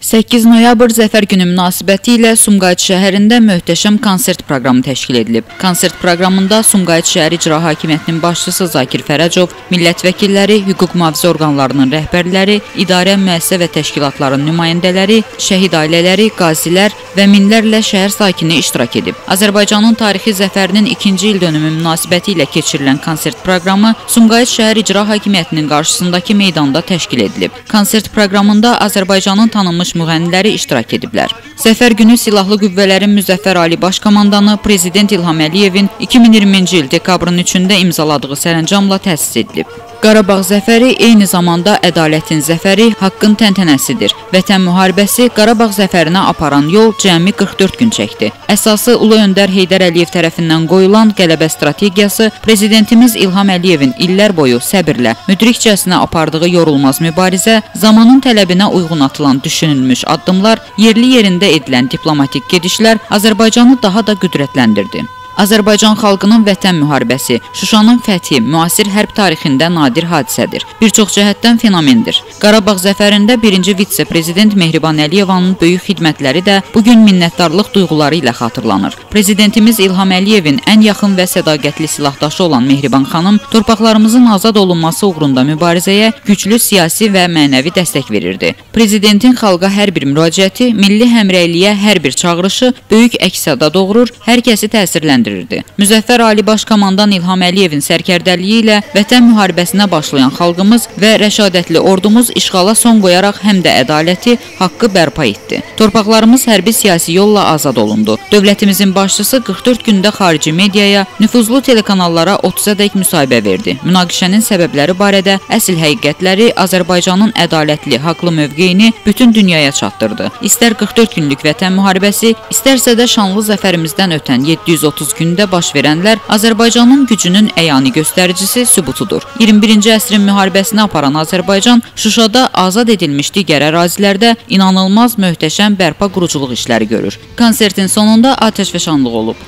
8 noyabr Zəfər günü münasibəti ilə Sumqayıt şəhərində möhtəşəm konsert proqramı təşkil edilib. Konsert proqramında Sumqayıt şəhər İcra Hakimiyyətinin başçısı Zakir Fərəcov, millət vəkilləri, hüquq mühafizə orqanlarının rəhbərləri, idarə, müəssisə və təşkilatların nümayəndələri, şəhid ailələri, qazilər və minlərlə şəhər sakini iştirak edib. Azərbaycanın tarixi zəfərinin 2-ci ildönümü münasibəti ilə keçirilən konsert proqramı Sumqayıt şəhər İcra Hakimiyyətinin qarşısındakı meydanda təşkil edilib. Konsert proqramında Azərbaycanın tanınmış müğənniləri iştirak ediblər. Zəfər günü Silahlı Qüvvələrin Müzəffər Ali Baş Komandanı Prezident İlham Əliyevin 2020-ci il dekabrın 3-də imzaladığı sərəncamla təsis edilib. Qarabağ zəfəri eyni zamanda ədalətin zəfəri, haqqın təntənəsidir. Vətən müharibəsi Qarabağ zəfərinə aparan yol cəmi 44 gün çəkdi. Əsası Ulu Öndər Heydər Əliyev tərəfindən qoyulan qələbə strategiyası Prezidentimiz İlham Əliyevin illər boyu səbirlə, müdrikcəsinə apardığı yorulmaz mübarizə, zamanın tələbinə uyğun atılan düşünülmüş addımlar, yerli yerində edilən diplomatik gedişlər Azərbaycanı daha da qüdrətləndirdi. Azərbaycan xalqının vətən müharibəsi, Şuşanın fəthi müasir hərb tarixində nadir hadisədir. Bir çox cəhətdən fenomendir. Qarabağ zəfərində 1-ci vitse-prezident Mehriban Əliyevanın böyük xidmətləri də bugün minnətdarlıq duyğuları ilə xatırlanır. Prezidentimiz İlham Əliyevin ən yaxın və sədaqətli silahdaşı olan Mehriban xanım torpaqlarımızın azad olunması uğrunda mübarizəyə güclü siyasi və mənəvi dəstək verirdi. Prezidentin xalqa hər bir müraciəti, milli həmrəyliyə hər bir çağırışı böyük əks-səda doğurur, hər kəsi təsirləndirir. Müzəffər Ali Baş Komandan İlham Əliyevin sərkərdəliyi ilə vətən müharibəsinə başlayan xalqımız və rəşadətli ordumuz işğala son qoyaraq həm də ədaləti, haqqı bərpa etdi. Torpaqlarımız hərbi siyasi yolla azad olundu. Dövlətimizin başçısı 44 gündə xarici mediaya, nüfuzlu telekanallara 30-a dək müsahibə verdi. Münaqişənin səbəbləri barədə əsl həqiqətləri, Azərbaycanın ədalətli, haqlı mövqeyini bütün dünyaya çatdırdı. İstər 44 günlük vətən müharibəsi, istərsə də şanlı zəfərimizdən ötən 730 gündə baş verənlər Azərbaycanın gücünün əyani göstəricisi, sübutudur. 21-ci əsrin müharibəsini aparan Azərbaycan Şuşada azad edilmiş digər ərazilərdə inanılmaz möhtəşəm bərpa quruculuq işləri görür. Konsertin sonunda atəşfəşanlıq olub.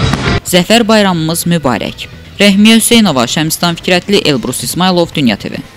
Zəfər bayramımız mübarək. Rəhmiyə Hüseynova, Şəmstan Fikrətli, Elbrus İsmailov, Dünya TV.